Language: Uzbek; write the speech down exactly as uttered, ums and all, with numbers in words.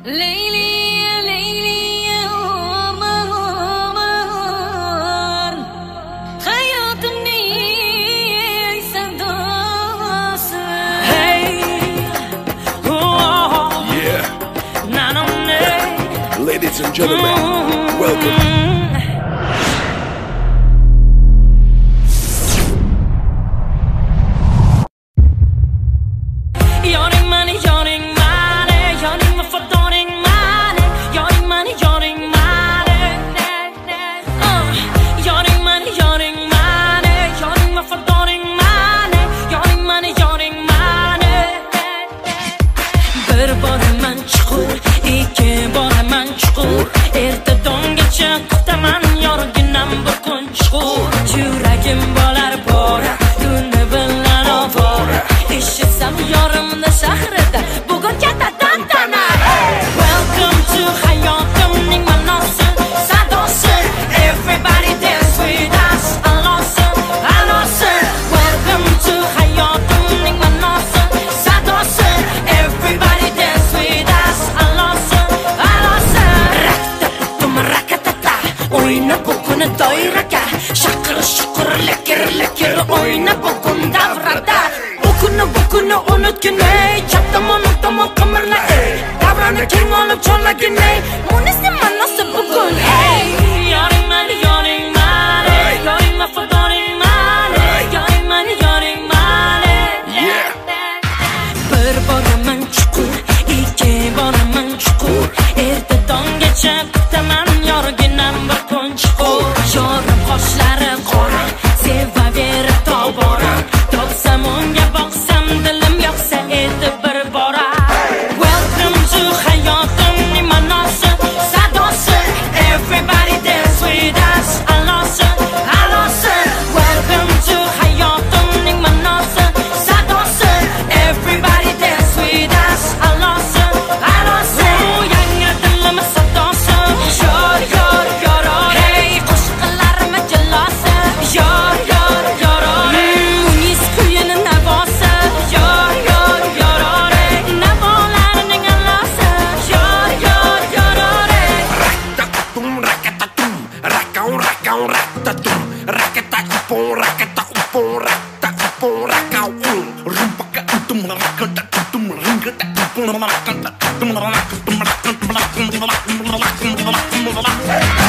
Leyli, Leyli, aman, aman. Hayatımın sevdası. Hey, oh, Yeah. nanam ne? Ladies and gentlemen, welcome. Yoring money, yoring money, yoring my for yoring money, yoring money, yoring money. Uh, yoring money, yoring money, yoring my for yoring money, yoring money, yoring money. Bir boraman chuqur, ikki boraman chuqur, erta tonggacha kutaman yorginam bir kun chuqur. Yuragim bo'lar bora, tunda bilan ovora, eshitsam yorimni shahrida bugun katta tantana. Welcome to hayotimning ma'nosi, sadosi. Everybody dance with us, alosi, alosi. Welcome to hayotimning ma'nosi, sadosi. Everybody dance with us, alosi, alosi. Rakta-tum, rakatata, o'yna bugun doiraga. Shaqir shuqur lekir lekir o'yna bugun davrada. Bugünü bugünü unutgin ey, chap tomon tomon qimirla ey. Davrani keng olib chorlagin ey, munisi ma'nosi bugun ey. Yoring mani, yoring mani, yoring ma for yoring mani, yoring mani, yoring mani. Yeah. Bir boraman chuqur, ikki boraman chuqur, erta tonggacha kutaman yorginam bir kun chuqur. Yorim qoshlari qora, sevaverib tobora, topsam unga boqsam dilim yoqsa edi bir bora. Welcome to hayotimning ma'nosi, sadosi. Everybody dance with us, alosi, alosi. Welcome to hayotimning ma'nosi, sadosi. Everybody dance with us, alosi, alosi. Yangi dilim sadosi, yor yor yor. Hey, qo'shiqlarim jalosi, yor yor yor. Munis kuyini navosi, yor yor yor. Navolarning alosi, yor yor yor. Rakatatum, rakatatum, rakau, rakau, rakatatum, rakataupon, rakataupon, rakataupon, rakau, rumpakatum, rakatatum, rakataupon, rakatatum, rakatatum, rakatatum, rakatatum, rakatatum, rakatatum.